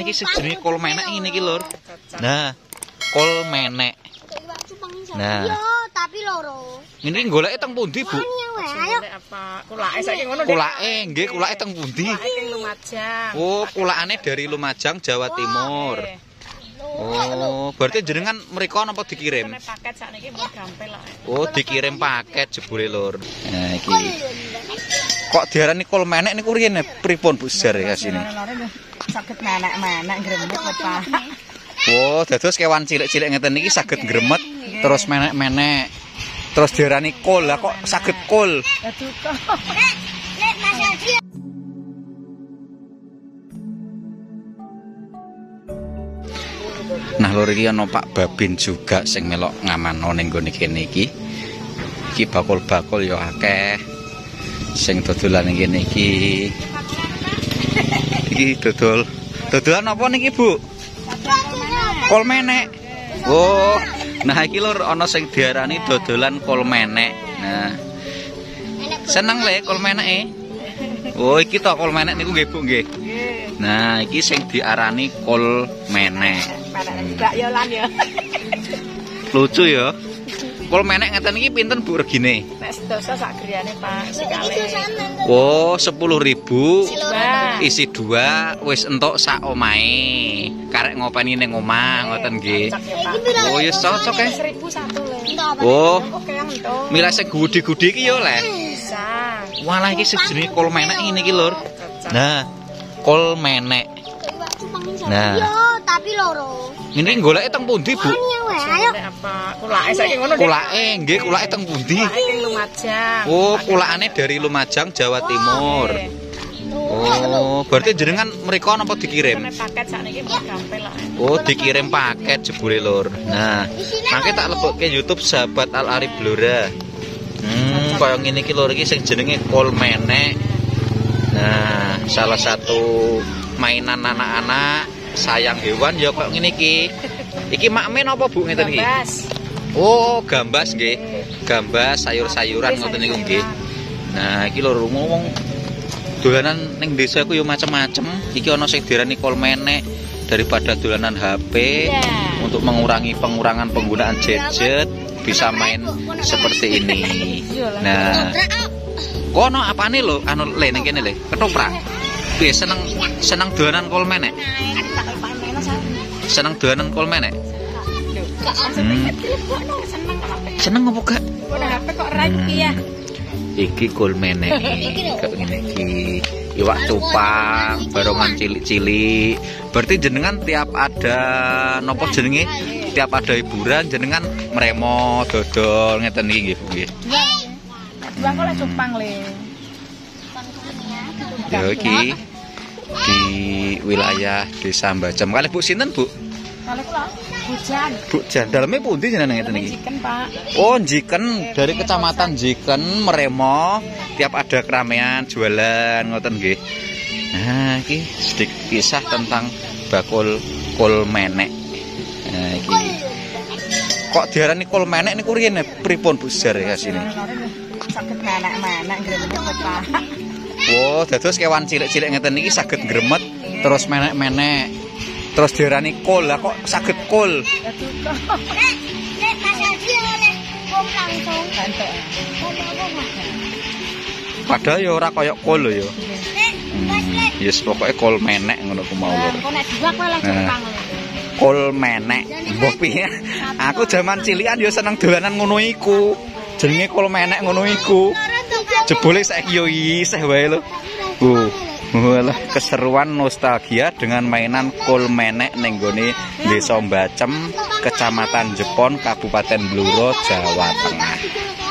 iki sejenenge kol menek ngene iki lur. Nah, kol menek. Nah, tapi loro. Ini goleke teng pundi, Bu? Apa kulake saiki ngono? Kulake nggih, kulake teng pundi? Kulake Lumajang. Oh, kulakane dari Lumajang, Jawa Timur. Oh, berarti jenengan mriko napa dikirim? Paket sakniki mbok gampil lah. Oh, dikirim paket jebule lur. Nah, iki. Kok diarani kol menek niku riyen pripun Bu sejarah asine? Saged menek-menek gremet apa? Oh, dados kewan cilik-cilik ngeten iki saged gremet terus menek-menek. Terus diarani kol. Lah kok saged kol? Nah, lur iki ana Pak Babin juga sing melok ngamano ning gone kene iki. Iki bakul-bakul ya akeh. Sing dodolan ning kene iki. Iki dodol. Dodolan apa niki, Bu? Kol menek. Oh, nah iki lur ana sing diarani dodolan kol menek. Nah. Seneng le kol meneke. Oh, iki to kol menek niku nggih Bu nggih. Nah, iki sing diarani kol menek. Enggak ya lan ya. Lucu ya. Kol menek ngeten iki pinten Bu regine? Nek sedoso sak griyane Pak sekali. Oh, 10.000 isi 2 wis entuk sak omahe. Karek ngopeni ning omah ngoten nggih. Oh, ya cocok e. 1.001 lho. Oh. Oke yang entuk. Milih sing gudi-gudi iki ya le. Bisa. Walah iki sejenenge kol menek ngene iki lur. Nah, kol menek. Nah, tapi loro. ini goleke teng pundi, Bu? Apa kulake saiki ngono? Kulake nggih, kulake teng pundi? Kulake Lumajang. Oh, kulakane dari Lumajang, Jawa Timur. Oh, berarti jenengan mriko napa dikirim? Paket sakniki mbok gampil lah. Oh, dikirim paket jebule lur. Nah, mangke tak lebokke YouTube sahabat Al Arif Blora. Kaya ngene iki lur iki sing jenenge kol menek. Nah, salah satu mainan anak-anak sayang hewan ya kok ngene iki. Iki makmen apa Bu ngeten iki? Gambas. Oh, gambas nggih. Gambas sayur-sayuran ngoten niku nggih. Nah, iki lho ngomong dolanan ning desa iku ya macem-macem. Iki ana sing diarani kol menek daripada dolanan HP untuk mengurangi pengurangan penggunaan gadget bisa main seperti ini. Nah, kono apane lho anu le ning kene le? Ketoprak. Piye seneng dolanan kol menek? Seneng dolanan kol menek? Seneng apa gak? HP kok ra iki ya. Iki kol menek kok ngene iki. Iwak cupang, barongan cilik-cilik. Berarti jenengan tiap ada nopo jenenge? Tiap ada hiburan jenengan mremo dodol ngeten iki nggih Bu nggih. Dua kok le cupang le. Ya iki di wilayah Desa Mbacem. Kalih Bu sinten, Bu? Kalih kula Bujan. Bujan. Daleme pundi jenengan ngeten iki? Jiken, Pak. Oh, Jiken dari Kecamatan Jiken, Meremo. Tiap ada keramaian jualan ngoten nggih. Nah, iki sedikit kisah tentang bakul kol menek. Nah, iki. Kok diarani kol menek niku riyen pripun Bu sejarah asine? Saged menek-menek gremet apa? Oh, dados kewan cilik-cilik ngeten iki saged gremet terus menek-menek. Terus diarani kol. Lah kok saged kol? Padahal ya ora kaya kol lho ya. Yes, pokoke kol menek ngono ku mau lho. Kol menek. Mbok piye? Aku jaman cilikan ya seneng dolanan ngono iku. Jenenge kol menek ngono iku. Jebule saiki yo isih wae lho. Walah keseruan nostalgia dengan mainan kol menek ning gone Desa Mbacem, Kecamatan Jepon, Kabupaten Blora, Jawa Tengah.